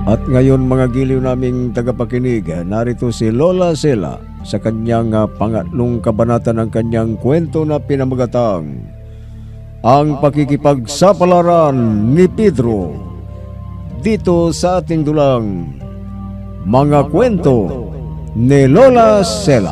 At ngayon mga giliw naming tagapakinig, narito si Lola Sela sa kanyang pangatlong kabanata ng kanyang kwento na pinamagatang Ang Pakikipagsapalaran ni Pedro. Dito sa ating dulang Mga Kwento ni Lola Sela.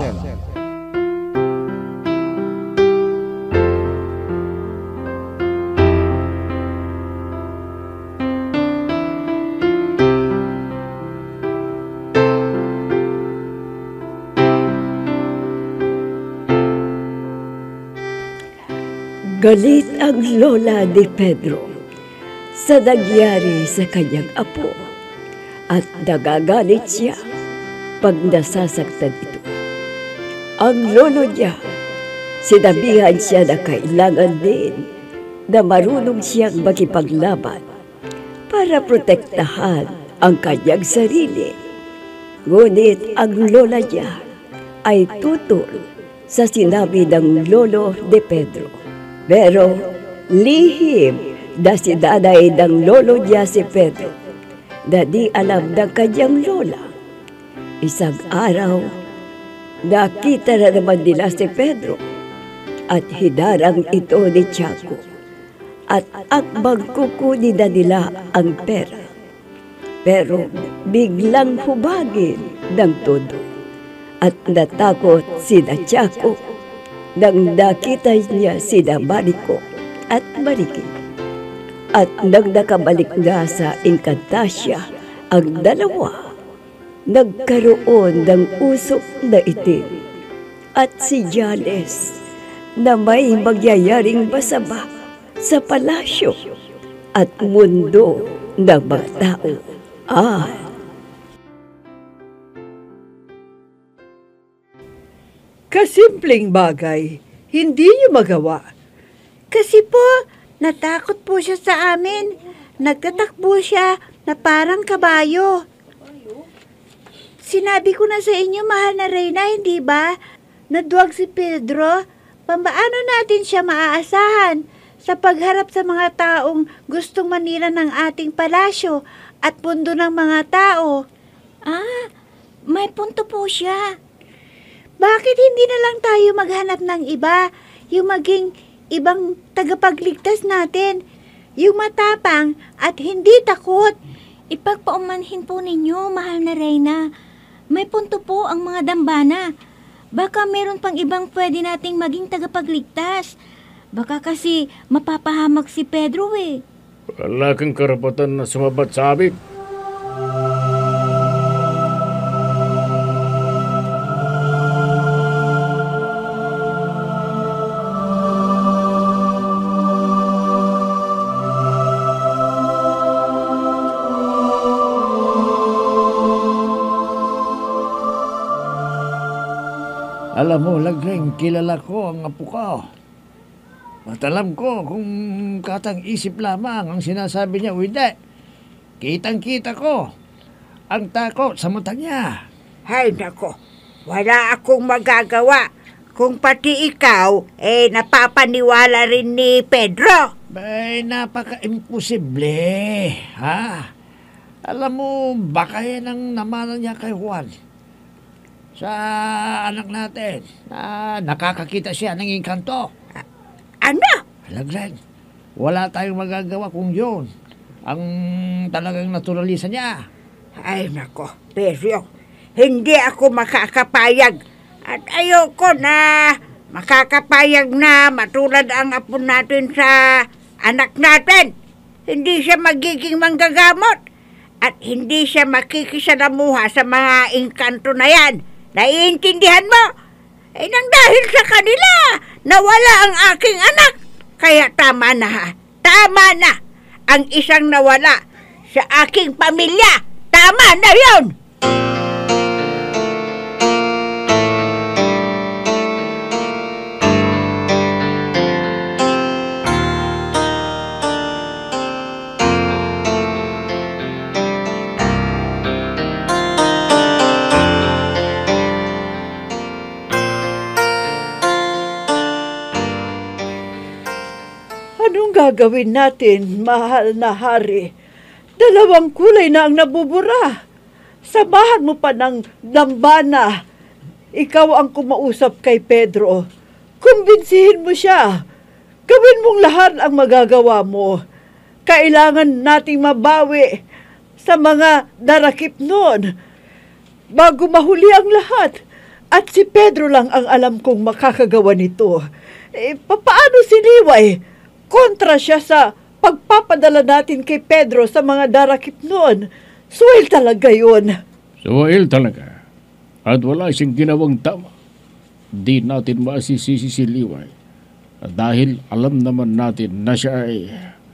Galit ang lola ni Pedro sa nangyari sa kanyang apo at nagagalit siya pag nasasaktan ito. Ang lolo niya, sinabihan siya na kailangan din na marunong siyang makipaglaban para protektahan ang kanyang sarili. Ngunit ang lola niya ay tutol sa sinabi ng lolo ni Pedro. Pero lihim na sinanay ng lolo niya si Pedro na di alam ng kanyang lola. Isang araw, nakita na naman nila si Pedro at hinarang ito ni Tiago at akbang kukunin na nila ang pera. Pero biglang hubagin ng todo at natakot si Tiago nang nakita niya sina Marico at Mariki. At nang nakabalik na sa Encantasia ang dalawa, nagkaroon ng usok na itim at si Jales na may magyayaring masama sa palasyo at mundo ng mga tao. Kasimpleng bagay, hindi niyo magawa. Kasi po, natakot po siya sa amin. Nagtatakbo siya na parang kabayo. Sinabi ko na sa inyo, mahal na Reyna, hindi ba? Naduwag si Pedro. Paano natin siya maaasahan sa pagharap sa mga taong gustong manira ng ating palasyo at mundo ng mga tao? May punto po siya. Bakit hindi na lang tayo maghanap ng iba, yung maging ibang tagapagligtas natin, yung matapang at hindi takot? Ipagpaumanhin po ninyo, mahal na Reyna. May punto po ang mga dambana. Baka meron pang ibang pwede nating maging tagapagligtas. Baka kasi mapapahamak si Pedro eh. Wala kang karapatan na sumabat sa amin. Alam mo, Lagreng, kilala ko ang apo ko. At alam ko kung katang isip lamang ang sinasabi niya o hindi. Kitang-kita ko ang takot sa mata niya. Hay nako, wala akong magagawa kung pati ikaw napapaniwala rin ni Pedro. Bay, napaka-imposible. Ha? Alam mo, baka yan ang namana niya kay Juan. Sa anak natin na nakakakita siya ng engkanto. Ano? Lagreng, wala tayong magagawa kung yun ang talagang naturalisa niya. Ay nako, Pedro, hindi ako makakapayag at ayoko na makakapayag na matulad ang apo natin sa anak natin. Hindi siya magiging manggagamot at hindi siya makikisalamuha sa mga engkanto na yan. Naiintindihan mo? Nang dahil sa kanila, nawala ang aking anak. Kaya tama na ha. Tama na. Ang isang nawala sa aking pamilya. Tama na yun. Anong gagawin natin, mahal na hari? 2 kulay na ang nabubura. Samahan mo pa ng dambana. Ikaw ang kumausap kay Pedro. Kumbinsihin mo siya. Gawin mong lahat ang magagawa mo. Kailangan nating mabawi sa mga darakip noon bago mahuli ang lahat. At si Pedro lang ang alam kong makakagawa nito. Paano si Liway? Kontra siya sa pagpapadala natin kay Pedro sa mga darakip noon. Suwail talaga yun. Suwail talaga. At wala siyang ginawang tama. Di natin maasisisi si Liway. Dahil alam naman natin na siya ay...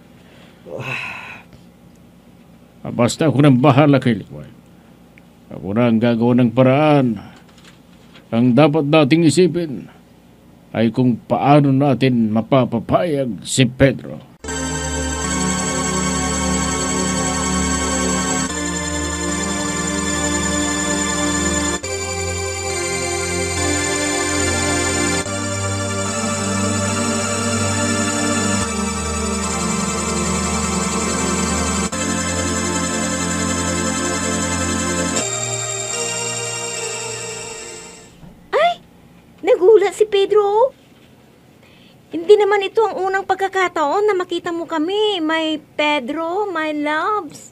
Basta ako nang bahala kay Liway. Ako na ang gagawa ng paraan. Ang dapat nating isipin ay kung paano natin mapapapayag si Pedro. Nagulat si Pedro. Hindi naman ito ang unang pagkakataon na makita mo kami. My Pedro, my loves.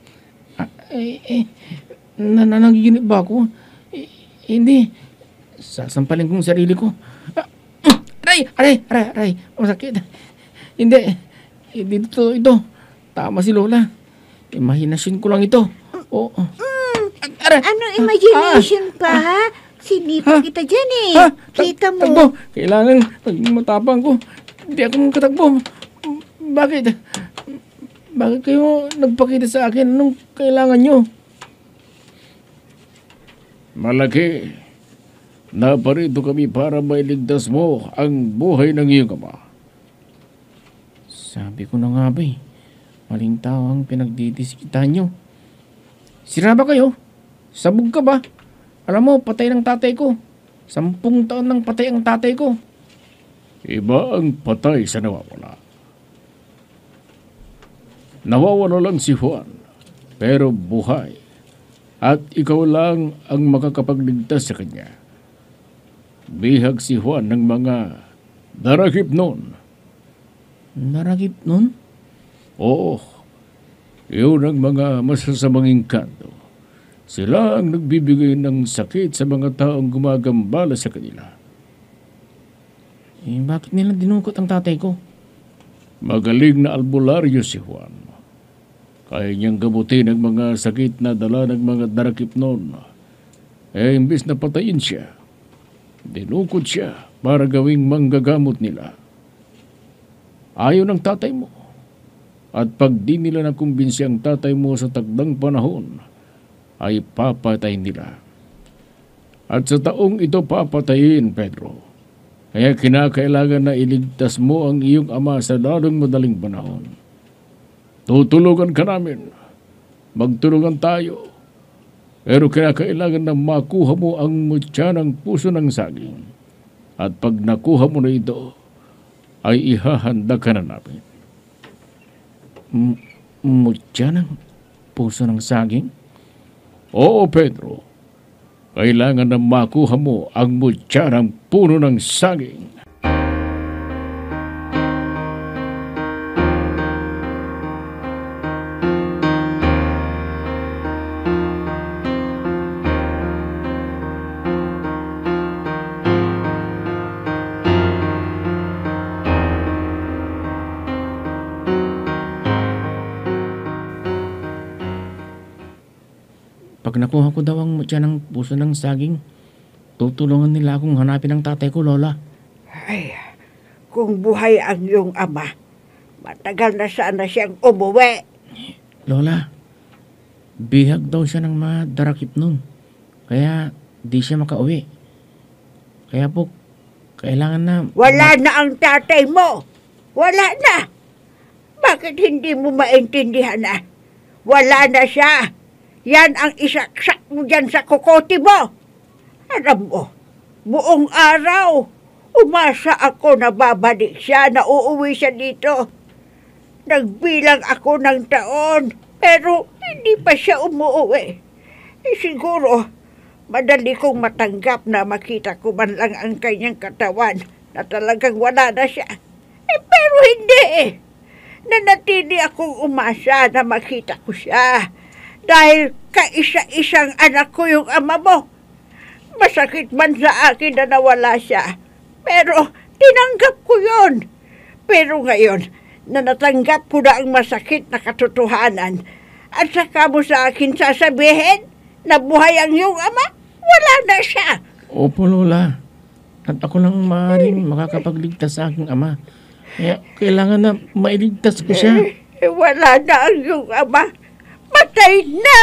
Nanaginip ba ako? Hindi. Sasampalin kong sarili ko. Aray. Masakit. Hindi ito. Tama si Lola. Imahinasyon ko lang ito. Ano imagination pa, ha? Sinipa kita dyan eh. Kita mo. Takbo. Kailangan matapang ko. Hindi ako makatakbo. Bakit? Bakit kayo nagpakita sa akin anong kailangan nyo? Malaki. Naparito kami para mailigtas mo ang buhay ng iyong ama. Sabi ko na nga ba eh. Maling tao ang pinagdidisikitan nyo. Sira ba kayo? Sabog ka ba? Alam mo, patay ng tatay ko. 10 taon nang patay ang tatay ko. Iba ang patay sa nawawala. Nawawala lang si Juan, pero buhay. At ikaw lang ang makakapagligtas sa kanya. Bihag si Juan ng mga darakip noon. Darakip noon? Oo. Yun ang mga masasamang engkanto. Sila ang nagbibigay ng sakit sa mga taong gumagambala sa kanila. Bakit nila dinukot ang tatay ko? Magaling na albularyo si Juan. Kaya niyang gamutin ang mga sakit na dala ng mga darakip noon. Imbis na patayin siya, dinukot siya para gawing manggagamot nila. Ayaw ng tatay mo. At pag di nila nakumbinsi ang tatay mo sa takdang panahon, ay papatayin nila. At sa taong ito papatayin, Pedro. Kaya kinakailangan na iligtas mo ang iyong ama sa lalong madaling panahon. Tutulungan ka namin. Magtulungan tayo. Pero kinakailangan na makuha mo ang mutya ng puso ng saging. At pag nakuha mo na ito, ay ihahanda ka na namin. Mutya ng puso ng saging? Oo, Pedro. Kailangan na makuha mo ang mutya ng puno ng saging. Pag nakuha ko daw ang mutya ng puso ng saging, tutulungan nila akong hanapin ang tatay ko, Lola. Ay, kung buhay ang iyong ama, matagal na sana siyang umuwi. Lola, bihag daw siya ng mga darakip nun. Kaya di siya makauwi. Kaya po, kailangan na... Wala na ang tatay mo. Wala na. Bakit hindi mo maintindihan na? Wala na siya. Yan ang isaksak mo dyan sa kokote mo. Alam mo, buong araw, umasa ako na babalik siya, na uuwi siya dito. Nagbilang ako ng taon, pero hindi pa siya umuwi. Siguro, madali kong matanggap na makita ko man lang ang kanyang katawan na talagang wala na siya. Pero hindi. Nanatili akong umasa na makita ko siya. Dahil kaisa-isang anak ko yung ama mo. Masakit man sa akin na nawala siya. Pero tinanggap ko yon. Pero ngayon, na natanggap ko na ang masakit na katotohanan, at saka mo sa akin sasabihin na buhay ang iyong ama, wala na siya. Opo, Lola. At ako lang maaaring makakapagligtas sa aking ama. Kaya kailangan na mailigtas ko siya. Wala na ang iyong ama. Patay na!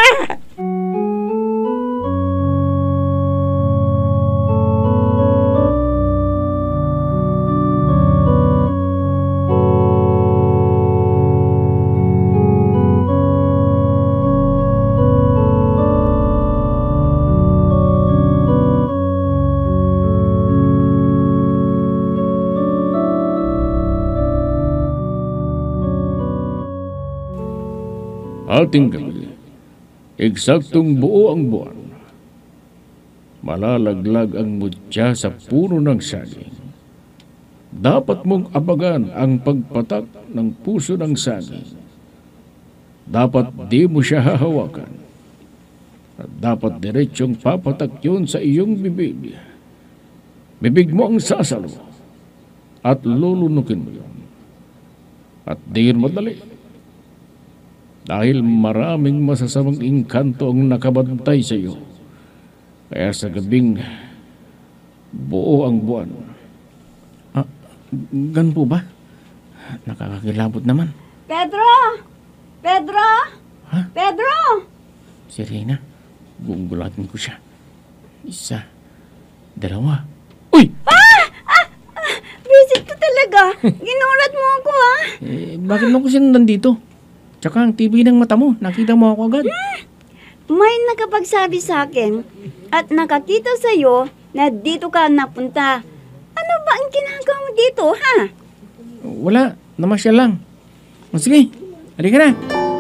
Ating gabi, eksaktong buo ang buwan. Malalaglag ang mutya sa puno ng saging. Dapat mong abagan ang pagpatak ng puso ng saging. Dapat di mo siya hahawakan. At dapat diretsyong papatak yun sa iyong bibig. Bibig mo ang sasalo at lulunukin mo yun. At di yun madali. Dahil maraming masasamang engkanto ang nakabantay sa iyo. Kaya sa gabing buo ang buwan. Gan po ba? Nakakakilabot naman. Pedro! Pedro! Ha? Pedro! Si Reyna, gugulatin ko siya. Isa, dalawa. Uy! Visit ko talaga. Ginulat mo ako, ha? Bakit mo ko sinundan dito? Tsaka ang TV ng mata mo, nakita mo ako agad. May nakapagsabi sa akin at nakakita sa'yo na dito ka napunta. Ano ba ang ginagawa mo dito, ha? Wala, namasyal lang. Sige, halika na.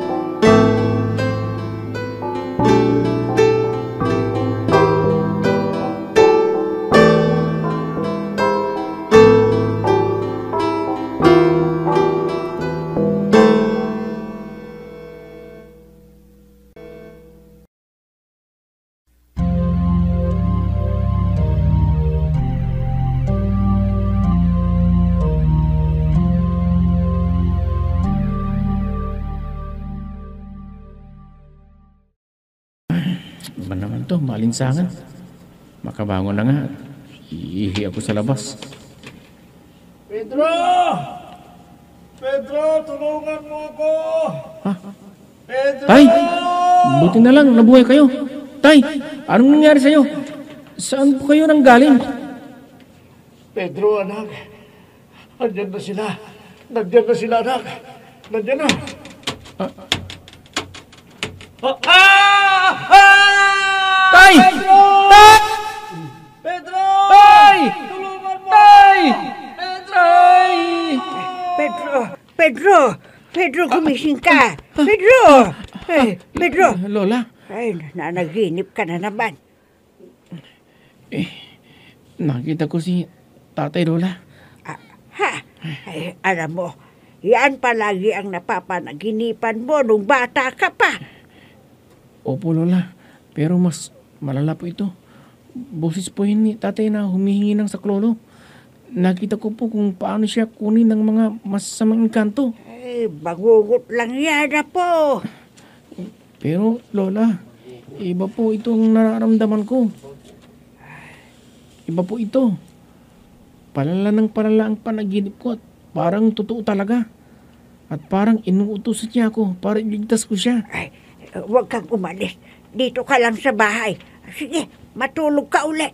Ba naman to, malinsangan. Makabangon na nga. Iihi ako sa labas. Pedro! Pedro, tulungan mo ako! Ha? Pedro! Tay! Buti na lang, nabuhay kayo. Tay, anong nangyari sa'yo? Saan po kayo nang galing? Pedro, anak. Andyan na sila. Nandiyan na sila, anak. Nandiyan na. Tay! Pedro! Tay! Pedro! Tay! Tulungan mo! Tay! Pedro! Tay! Pedro! Pedro, gumising ka! Pedro! Pedro! Lola, Ay, nanaginip ka na naman. nakita ko si Tatay Lola. Ay, alam mo, yan palagi ang napapanaginipan mo nung bata ka pa. Opo, Lola. Pero mas malala po ito. Boses po yun ni Tatay na humihingi ng saklolo. Nakita ko po kung paano siya kunin ng mga masasamang engkanto. Ay, bangungot lang yan na po. Pero, Lola, iba po ito ang nararamdaman ko. Iba po ito. Palala ng palala ang panaginip ko at parang totoo talaga. At parang inuutosan niya ako para iligtas ko siya. Ay, huwag kang umalis. Dito ka lang sa bahay. Sige, matulog ka ulit.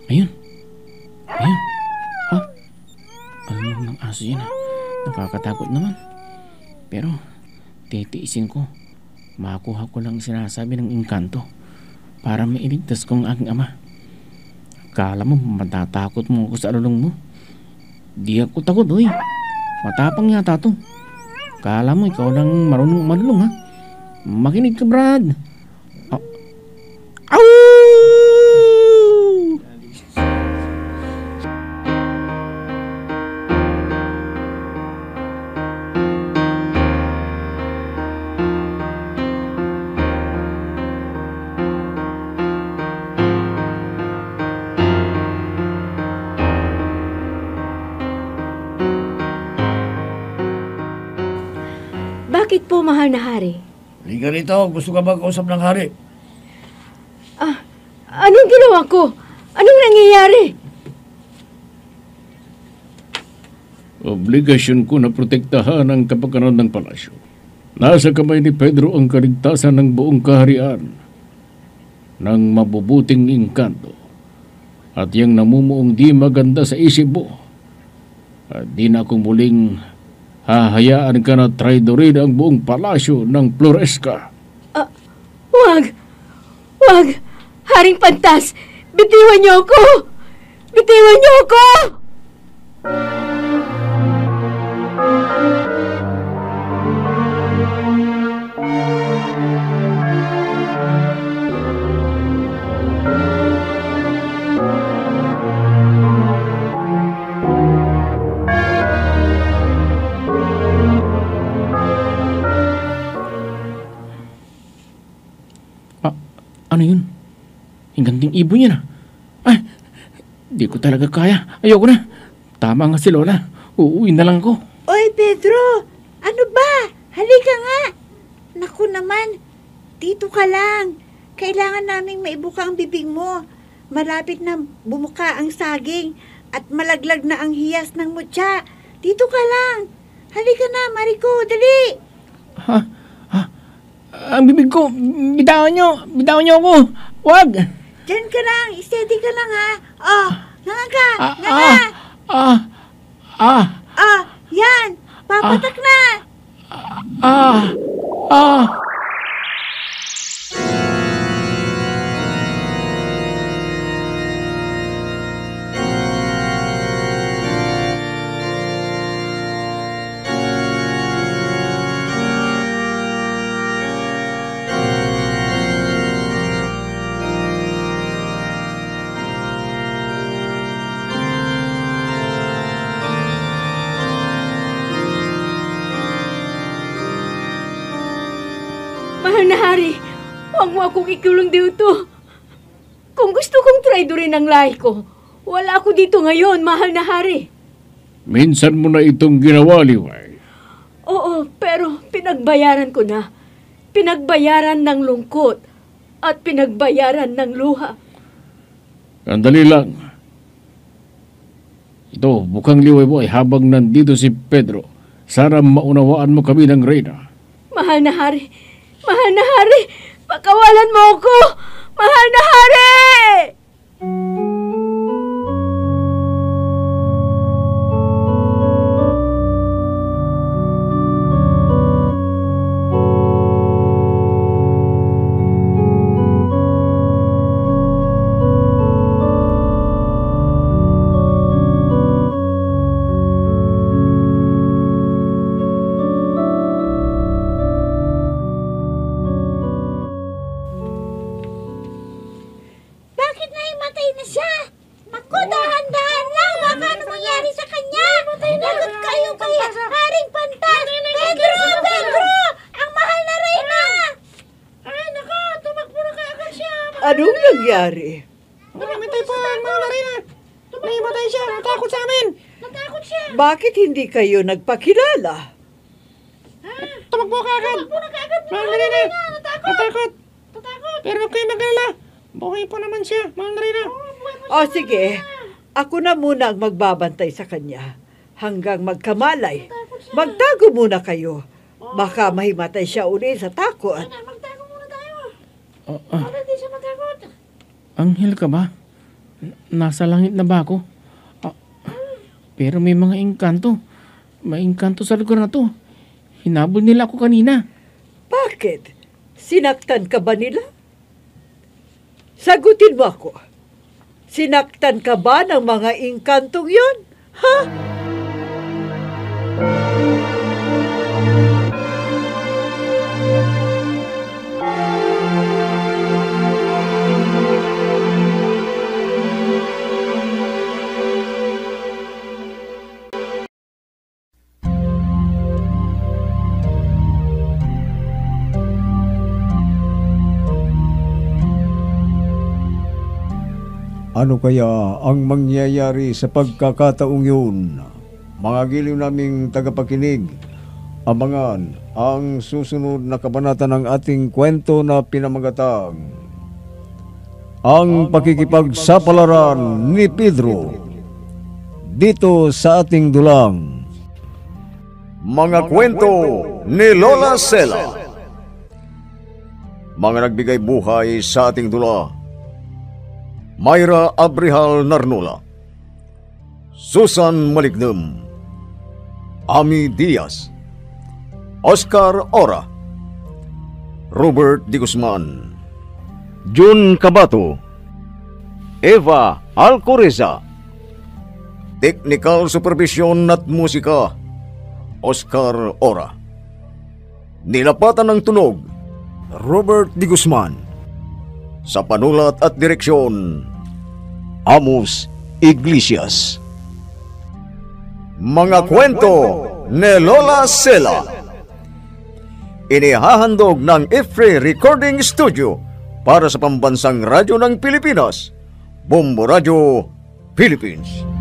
Ayun. Ayun. Ha? Ano ng aso yan? Nakakatakot naman. Pero, titiisin ko. Makuha ko lang sinasabi ng engkanto para mailigtas ko ang aking ama. Akala mo matatakot mo ako sa alulong mo? Di ako takot, hoy. Matapang yata to. Akala mo ikaw lang marunong malulong, ha? Makinig ka, Brad. Ow! Bakit po, mahal na hari? Liga rito, gusto ka ba kausap ng hari? Anong ginawa ko? Anong nangyayari? Obligasyon ko na protektahan ang kapakanan ng palasyo. Nasa kamay ni Pedro ang kaligtasan ng buong kaharian ng mabubuting engkanto at yang namumuong di maganda sa isip mo. At di na akong muling hahayaan ka na traidorin ang buong palasyo ng Floresca. Wag! Wag! Haring Pantas! Bitiwan niyo ako! Bitiwan niyo ako! Ano yun? Hingganting ibon niya na. Ay, di ko talaga kaya. Ayoko na. Tama nga si Lola. Uuwi na lang ko. Oy, Pedro! Ano ba? Halika nga! Naku naman, dito ka lang. Kailangan naming maibuka ang bibig mo. Malapit na bumuka ang saging at malaglag na ang hiyas ng mutya. Dito ka lang. Halika na, Mariko, dali! Ha? Ang bibig ko, bitawan niyo ako. Wag! Diyan ka lang, steady ka lang ha. Oh, nga ka, yan, papatak na. Mahal na hari, huwag mo akong ikulong dito. Kung gusto kong traidorin ang lahi ko, wala ako dito ngayon, mahal na hari. Minsan mo na itong ginawa, Liway. Oo, pero pinagbayaran ko na. Pinagbayaran ng lungkot at pinagbayaran ng luha. Andali lang. Ito, mukhang Liway mo ay habang nandito si Pedro. Sana maunawaan mo kami ng Reyna. Mahal na hari, pakawalan mo ako! Mahal na hari! Bakit naimatay na siya? Naku, dahan-dahan lang. Baka ano mangyari sa kanya? Lagot kayo kay Haring Pantas. Pedro! Ang mahal na Reyna! Ay, naku, tumakbo na kaagad siya. Anong nangyari? Namatay po ang mga Reyna. Naimatay siya. Natakot sa amin. Natakot siya. Bakit hindi kayo nagpakilala? Tumakbo ka agad. Tumakbo na kaagad. Mga Reyna. Natakot. Pero huwag kayo mag-alala. Buhay pa naman siya, mga Reyna. O sige, ako na muna ang magbabantay sa kanya hanggang magkamalay. Magtago muna kayo. Baka mahimatay siya uli sa takot. Magtago muna tayo. Anghel ka ba? Nasa langit na ba ako? Ah, pero may mga engkanto. May engkanto sa lugar na to. Hinabol nila ako kanina. Bakit? Sinaktan ka ba nila? Sagutin mo ako. Sinaktan ka ba ng mga engkantong yon? Ha? Ano kaya ang mangyayari sa pagkakataong yun? Mga giliw naming tagapakinig, abangan ang susunod na kabanata ng ating kwento na pinamagatang Ang Pakikipagsapalaran ni Pedro, dito sa ating dulang Mga Kwento ni Lola Sela. Mga nagbigay buhay sa ating dula: Myra Abrihal Narnola, Susan Malignem, Ami Diaz, Oscar Ora, Robert Di Guzman, Jun Cabato, Eva Alcoreza. Technical Supervision at Musika, Oscar Ora. Nilapatan ng tunog, Robert Di Guzman. Sa panulat at direksyon, Amos Iglesias. Mga kwento ni Lola Sela. Inihahandog ng IFRI Recording Studio para sa Pambansang Radyo ng Pilipinas, Bombo Radio, Philippines.